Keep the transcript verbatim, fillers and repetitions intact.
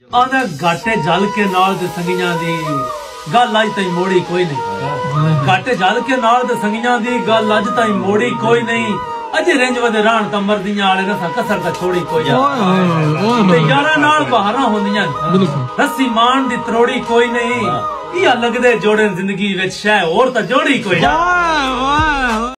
आदा घाटे जल के नाल ते संगियां दी गल अज ताई मोड़ी कोई नहीं। घाटे जल के नाल ते संगियां दी गल अज ताई मोड़ी कोई नहीं। अजे रेंज वदे रान कमर दियां आले रसा कसर दा छोड़ी कोई ते यारा नाल बहारां होंदियां रस्सी मान दी त्रोड़ी कोई नहीं। इया लगदे जोड़े जिंदगी विच शै और तां जोड़ी कोई।